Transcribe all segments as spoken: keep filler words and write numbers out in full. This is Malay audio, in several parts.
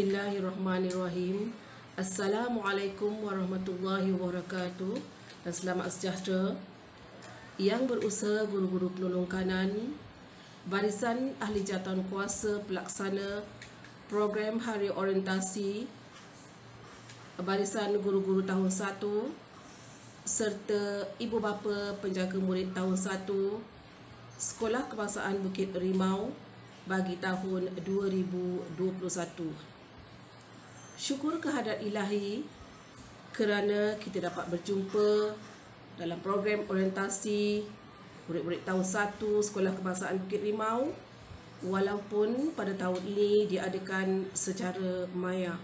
Bismillahirrahmanirrahim. Assalamualaikum warahmatullahi wabarakatuh. Dan selamat sejahtera. Yang berusaha guru-guru penolong kanan, Barisan Ahli Jawatan Kuasa Pelaksana Program Hari Orientasi, Barisan Guru-Guru Tahun satu, serta ibu bapa penjaga murid Tahun satu, Sekolah Kebangsaan Bukit Rimau bagi tahun dua ribu dua puluh satu. Syukur kehadrat ilahi kerana kita dapat berjumpa dalam program orientasi murid-murid tahun satu Sekolah Kebangsaan Bukit Rimau, walaupun pada tahun ini diadakan secara maya.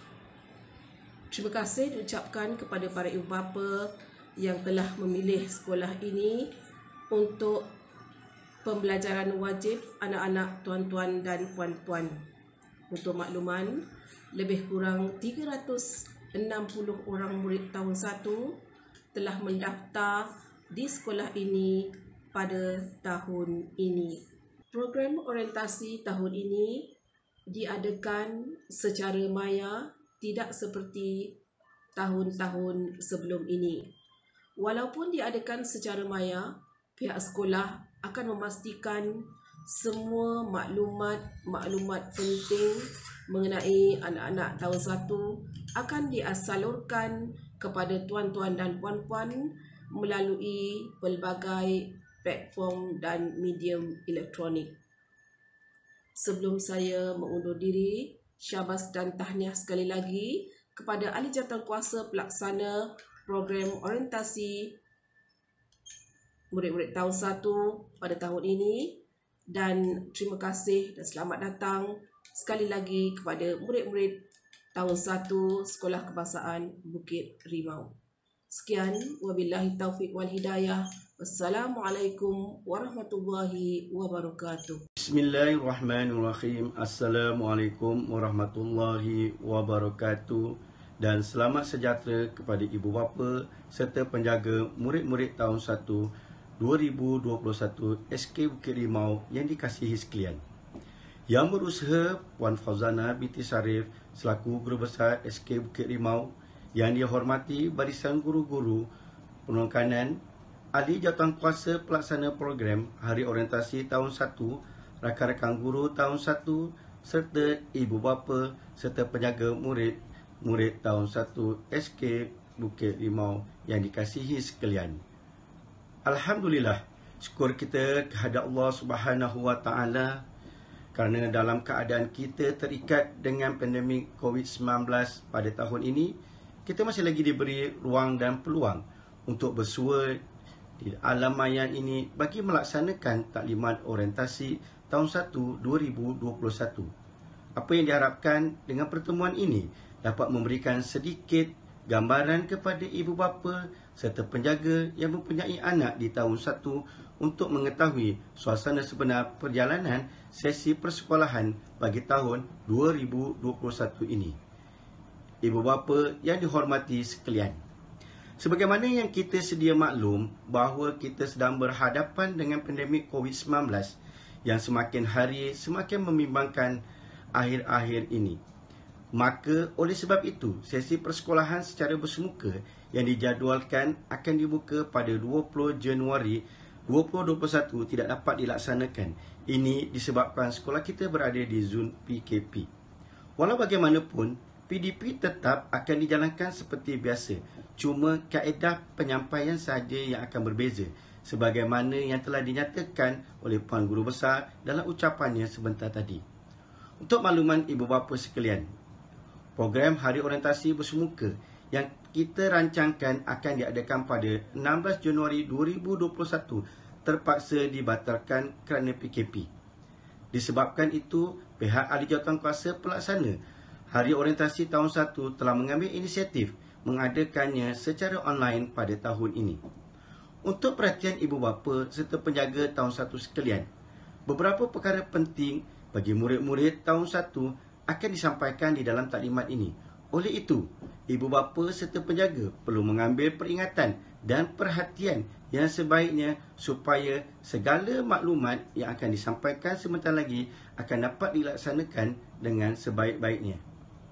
Terima kasih diucapkan kepada para ibu bapa yang telah memilih sekolah ini untuk pembelajaran wajib anak-anak tuan-tuan dan puan-puan. Untuk makluman, lebih kurang tiga ratus enam puluh orang murid tahun satu telah mendaftar di sekolah ini pada tahun ini. Program orientasi tahun ini diadakan secara maya, tidak seperti tahun-tahun sebelum ini. Walaupun diadakan secara maya, pihak sekolah akan memastikan semua maklumat-maklumat penting mengenai anak-anak tahun satu akan disalurkan kepada tuan-tuan dan puan-puan melalui pelbagai platform dan medium elektronik. Sebelum saya mengundur diri, syabas dan tahniah sekali lagi kepada Ahli Jawatan Kuasa Pelaksana Program Orientasi murid-murid tahun satu pada tahun ini, dan terima kasih dan selamat datang sekali lagi kepada murid-murid tahun satu Sekolah Kebangsaan Bukit Rimau. Sekian, wabillahi taufiq wal hidayah. Wassalamualaikum warahmatullahi wabarakatuh. Bismillahirrahmanirrahim. Assalamualaikum warahmatullahi wabarakatuh. Dan selamat sejahtera kepada ibu bapa serta penjaga murid-murid tahun satu dua ribu dua puluh satu S K Bukit Rimau yang dikasihi sekalian. Yang berusaha Puan Fauzana binti Sarif selaku Guru Besar S K Bukit Rimau, yang dihormati barisan guru-guru penolong kanan, Ahli Jawatan Kuasa Pelaksana Program Hari Orientasi Tahun satu, rakan-rakan guru Tahun satu, serta ibu bapa serta penjaga murid murid Tahun satu S K Bukit Rimau yang dikasihi sekalian. Alhamdulillah, syukur kita kehadrat Allah Subhanahu Wa Taala kerana dalam keadaan kita terikat dengan pandemik COVID sembilan belas pada tahun ini, kita masih lagi diberi ruang dan peluang untuk bersua di alam maya ini bagi melaksanakan taklimat orientasi tahun satu dua ribu dua puluh satu. Apa yang diharapkan dengan pertemuan ini dapat memberikan sedikit gambaran kepada ibu bapa serta penjaga yang mempunyai anak di tahun satu untuk mengetahui suasana sebenar perjalanan sesi persekolahan bagi tahun dua ribu dua puluh satu ini. Ibu bapa yang dihormati sekalian, sebagaimana yang kita sedia maklum bahawa kita sedang berhadapan dengan pandemik COVID sembilan belas yang semakin hari semakin membimbangkan akhir-akhir ini. Maka oleh sebab itu, sesi persekolahan secara bersemuka yang dijadualkan akan dibuka pada dua puluh Januari dua ribu dua puluh satu tidak dapat dilaksanakan. Ini disebabkan sekolah kita berada di zon P K P. Walau bagaimanapun, P D P tetap akan dijalankan seperti biasa. Cuma kaedah penyampaian sahaja yang akan berbeza, sebagaimana yang telah dinyatakan oleh Puan Guru Besar dalam ucapannya sebentar tadi. Untuk makluman ibu bapa sekalian, program Hari Orientasi Bersemuka yang kita rancangkan akan diadakan pada enam belas Januari dua ribu dua puluh satu terpaksa dibatalkan kerana P K P. Disebabkan itu, pihak Ahli Jawatan Kuasa Pelaksana Hari Orientasi Tahun satu telah mengambil inisiatif mengadakannya secara online pada tahun ini. Untuk perhatian ibu bapa serta penjaga tahun satu sekalian, beberapa perkara penting bagi murid-murid tahun satu akan disampaikan di dalam taklimat ini. Oleh itu, ibu bapa serta penjaga perlu mengambil peringatan dan perhatian yang sebaiknya supaya segala maklumat yang akan disampaikan sebentar lagi akan dapat dilaksanakan dengan sebaik-baiknya.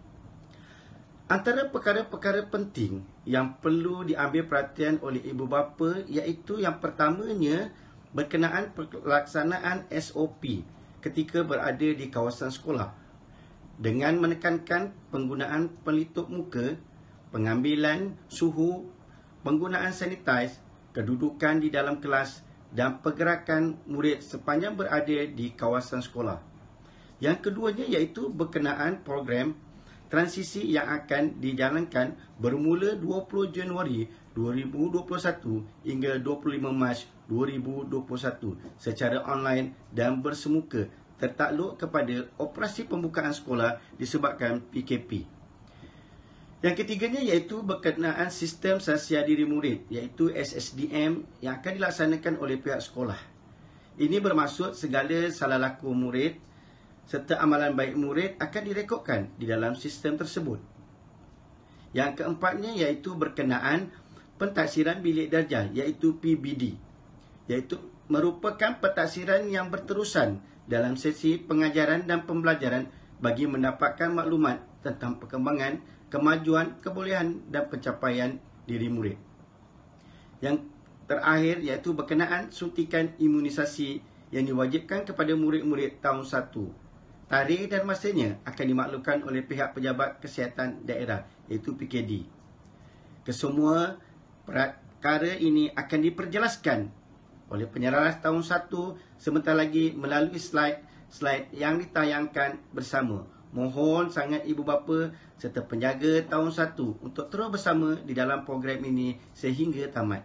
Antara perkara-perkara penting yang perlu diambil perhatian oleh ibu bapa iaitu yang pertamanya berkenaan pelaksanaan S O P ketika berada di kawasan sekolah dengan menekankan penggunaan pelitup muka, pengambilan suhu, penggunaan sanitize, kedudukan di dalam kelas dan pergerakan murid sepanjang berada di kawasan sekolah. Yang keduanya iaitu berkenaan program transisi yang akan dijalankan bermula dua puluh Januari dua ribu dua puluh satu hingga dua puluh lima Mac dua ribu dua puluh satu secara online dan bersemuka tertakluk kepada operasi pembukaan sekolah disebabkan P K P. Yang ketiganya iaitu berkenaan sistem sasia diri murid iaitu S S D M yang akan dilaksanakan oleh pihak sekolah. Ini bermaksud segala salah laku murid serta amalan baik murid akan direkodkan di dalam sistem tersebut. Yang keempatnya iaitu berkenaan pentaksiran bilik darjah iaitu P B D, iaitu merupakan pentaksiran yang berterusan dalam sesi pengajaran dan pembelajaran bagi mendapatkan maklumat tentang perkembangan, kemajuan, kebolehan dan pencapaian diri murid. Yang terakhir iaitu berkenaan suntikan imunisasi yang diwajibkan kepada murid-murid tahun satu. Tarikh dan masanya akan dimaklumkan oleh pihak pejabat kesihatan daerah iaitu P K D. Kesemua perkara ini akan diperjelaskan oleh penyeraras tahun satu sebentar lagi melalui slide-slide yang ditayangkan bersama. Mohon sangat ibu bapa serta penjaga tahun satu untuk terus bersama di dalam program ini sehingga tamat.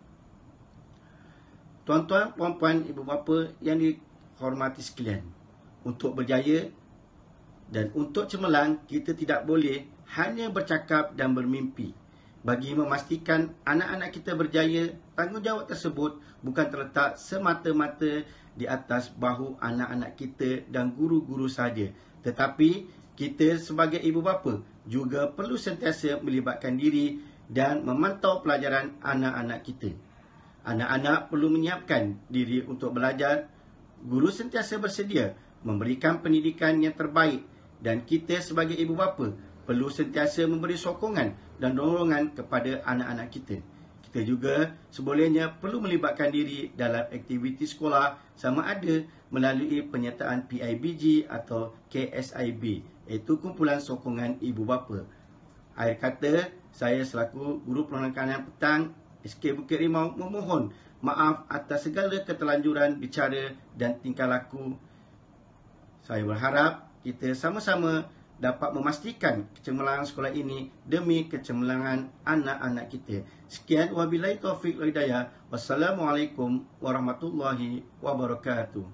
Tuan-tuan, puan-puan, ibu bapa yang dihormati sekalian, untuk berjaya dan untuk cemerlang, kita tidak boleh hanya bercakap dan bermimpi. Bagi memastikan anak-anak kita berjaya, tanggungjawab tersebut bukan terletak semata-mata di atas bahu anak-anak kita dan guru-guru sahaja. Tetapi kita sebagai ibu bapa juga perlu sentiasa melibatkan diri dan memantau pelajaran anak-anak kita. Anak-anak perlu menyiapkan diri untuk belajar. Guru sentiasa bersedia memberikan pendidikan yang terbaik dan kita sebagai ibu bapa perlu sentiasa memberi sokongan dan dorongan kepada anak-anak kita. Kita juga sebolehnya perlu melibatkan diri dalam aktiviti sekolah sama ada melalui penyertaan P I B G atau K S I B iaitu kumpulan sokongan ibu bapa. Akhir kata, saya selaku guru perangkanan petang S K Bukit Rimau memohon maaf atas segala keterlanjuran bicara dan tingkah laku. Saya berharap kita sama-sama dapat memastikan kecemerlangan sekolah ini demi kecemerlangan anak-anak kita. Sekian, wabillahi taufiq wal hidayah. Wassalamualaikum warahmatullahi wabarakatuh.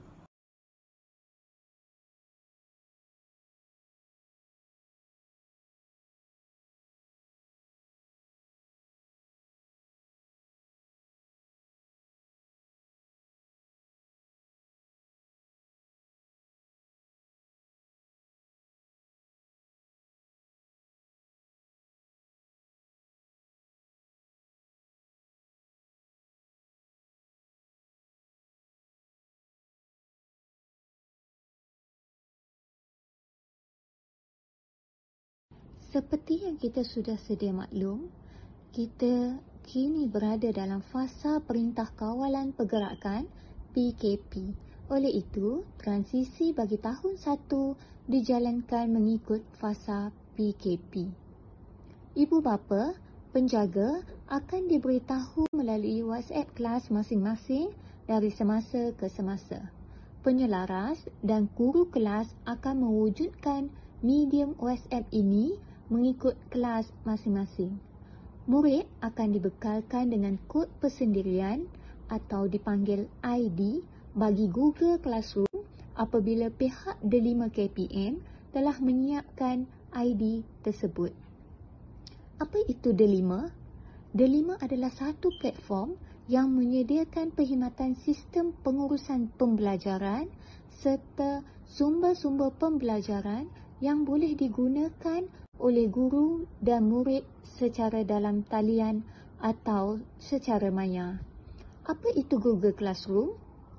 Seperti yang kita sudah sedia maklum, kita kini berada dalam fasa Perintah Kawalan Pergerakan P K P. Oleh itu, transisi bagi tahun satu dijalankan mengikut fasa P K P. Ibu bapa, penjaga akan diberitahu melalui WhatsApp kelas masing-masing dari semasa ke semasa. Penyelaras dan guru kelas akan mewujudkan medium WhatsApp ini mengikut kelas masing-masing. Murid akan dibekalkan dengan kod persendirian atau dipanggil I D bagi Google Classroom apabila pihak Delima K P M telah menyiapkan I D tersebut. Apa itu Delima? Delima adalah satu platform yang menyediakan perkhidmatan sistem pengurusan pembelajaran serta sumber-sumber pembelajaran yang boleh digunakan oleh guru dan murid secara dalam talian atau secara maya. Apa itu Google Classroom?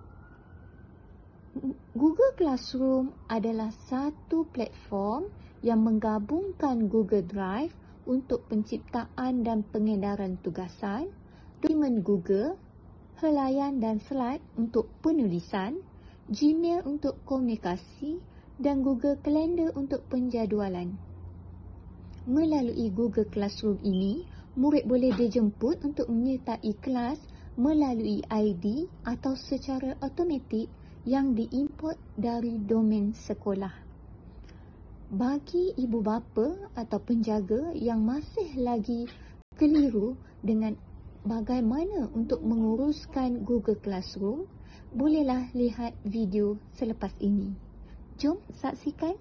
Google Classroom adalah satu platform yang menggabungkan Google Drive, untuk penciptaan dan pengedaran tugasan, dokumen Google, helaian dan slide untuk penulisan, Gmail untuk komunikasi dan Google Calendar untuk penjadualan. Melalui Google Classroom ini, murid boleh dijemput untuk menyertai kelas melalui I D atau secara automatik yang diimport dari domen sekolah. Bagi ibu bapa atau penjaga yang masih lagi keliru dengan bagaimana untuk menguruskan Google Classroom, bolehlah lihat video selepas ini. Jom saksikan.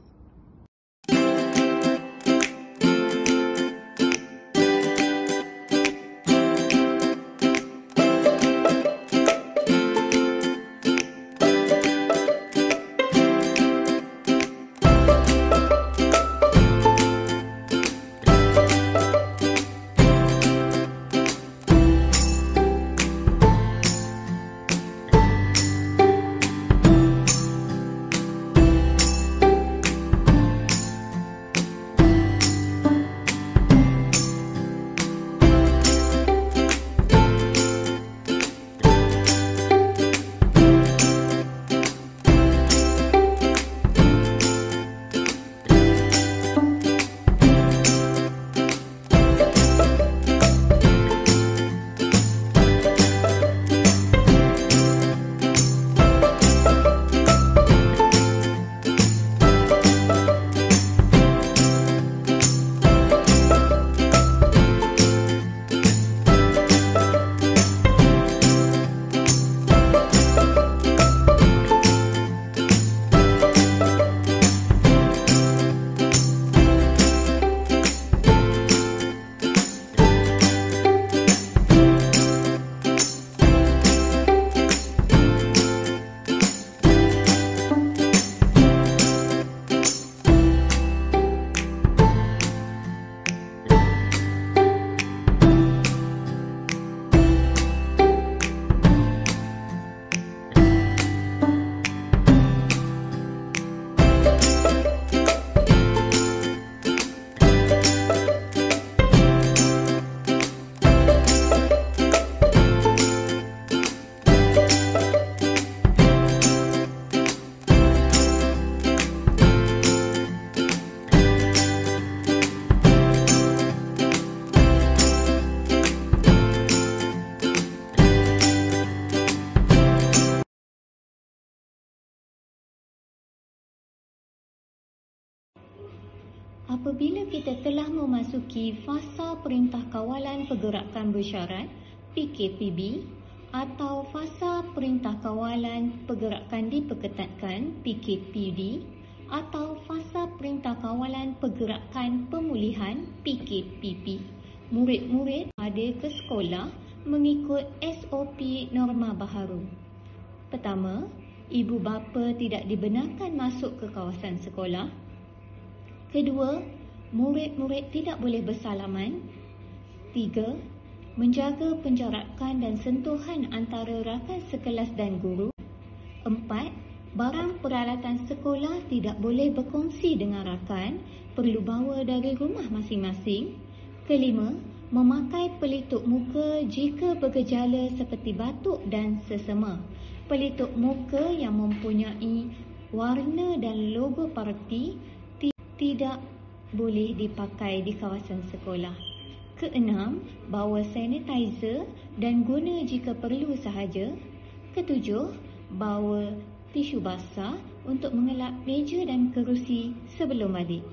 Apabila kita telah memasuki fasa Perintah Kawalan Pergerakan Bersyarat P K P B atau fasa Perintah Kawalan Pergerakan Diperketatkan P K P D atau fasa Perintah Kawalan Pergerakan Pemulihan P K P P, murid-murid ada ke sekolah mengikut S O P norma baharu. Pertama, ibu bapa tidak dibenarkan masuk ke kawasan sekolah. Kedua, murid-murid tidak boleh bersalaman. Tiga, menjaga penjarakan dan sentuhan antara rakan sekelas dan guru. Empat, barang peralatan sekolah tidak boleh berkongsi dengan rakan, perlu bawa dari rumah masing-masing. Kelima, memakai pelitup muka jika bergejala seperti batuk dan sesema. Pelitup muka yang mempunyai warna dan logo parti tidak boleh dipakai di kawasan sekolah. Keenam, bawa sanitizer dan guna jika perlu sahaja. Ketujuh, bawa tisu basah untuk mengelap meja dan kerusi sebelum balik.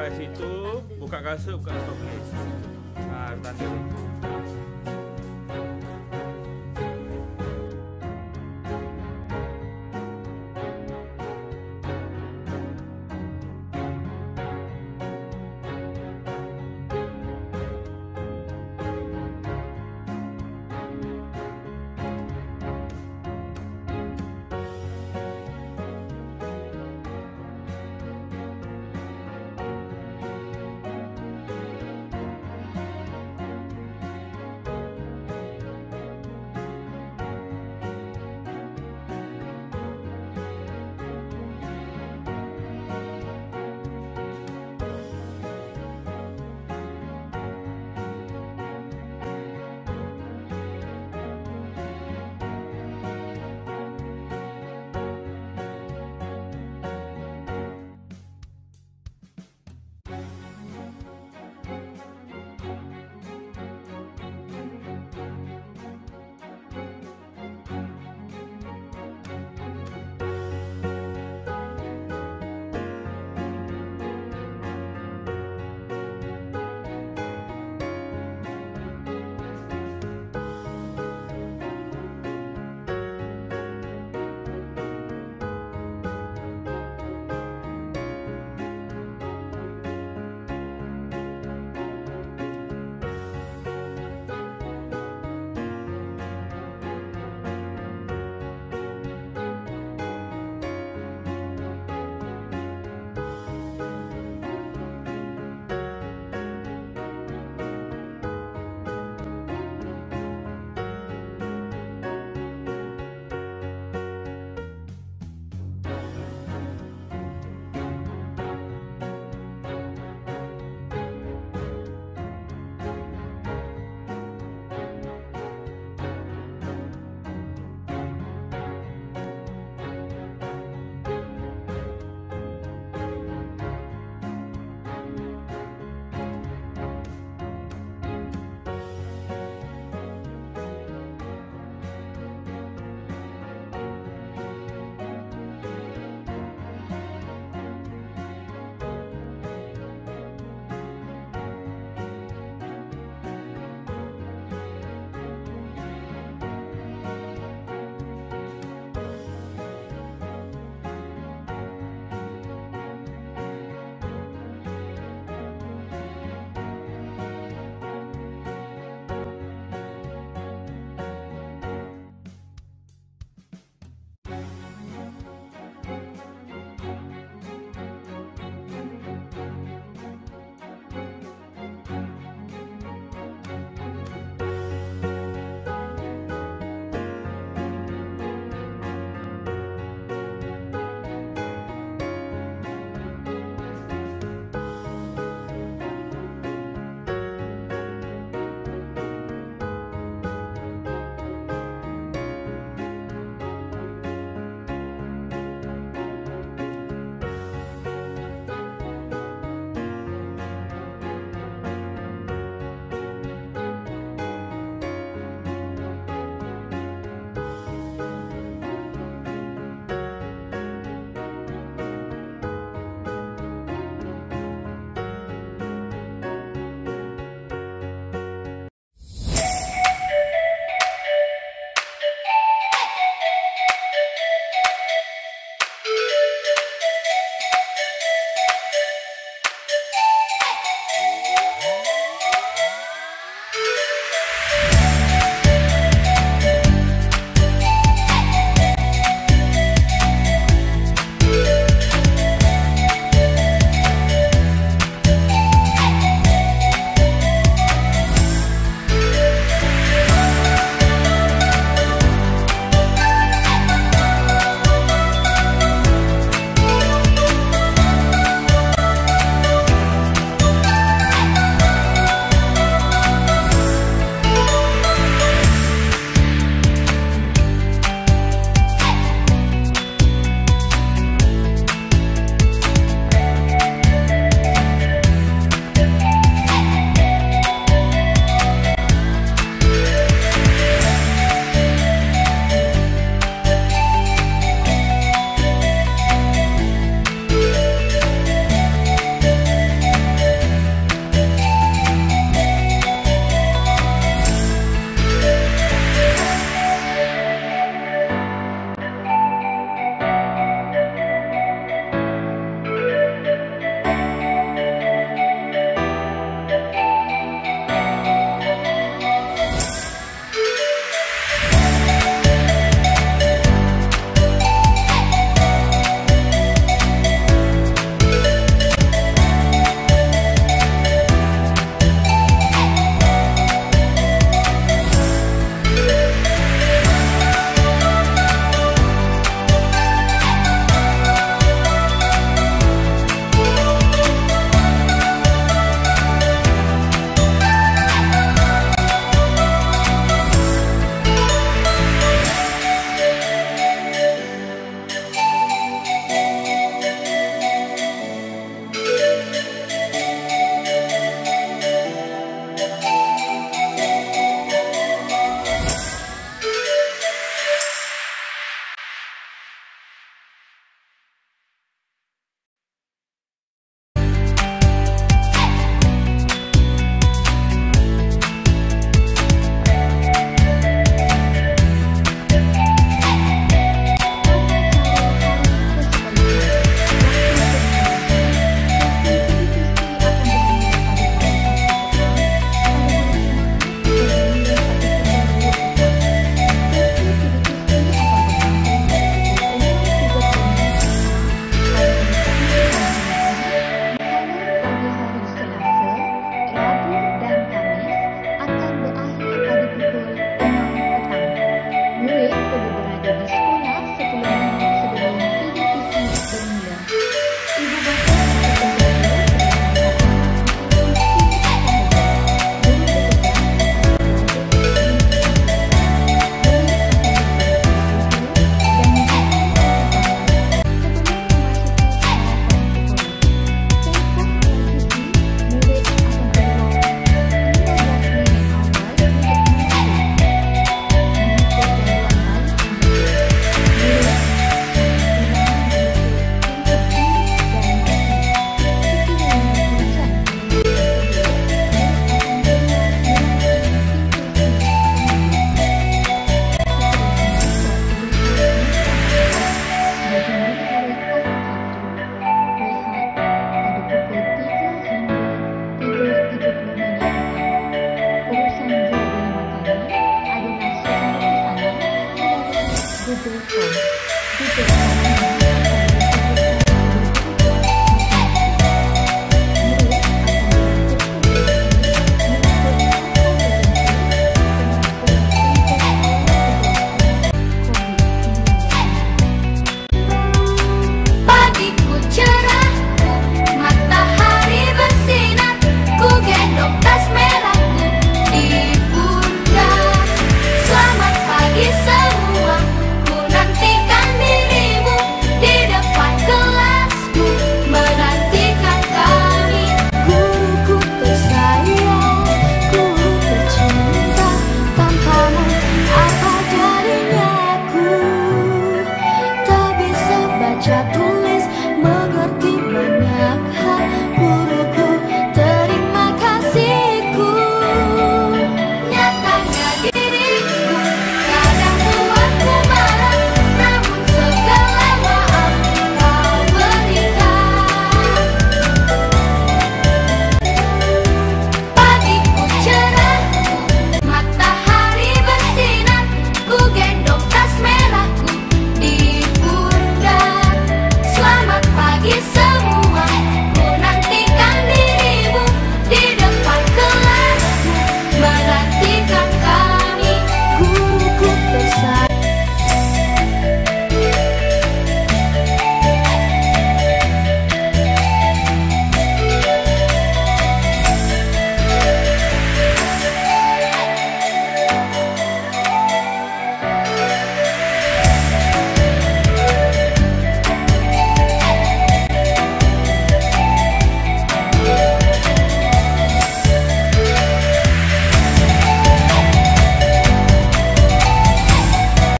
kat situ, buka kasut, buka stop list. Ha, tanda tu.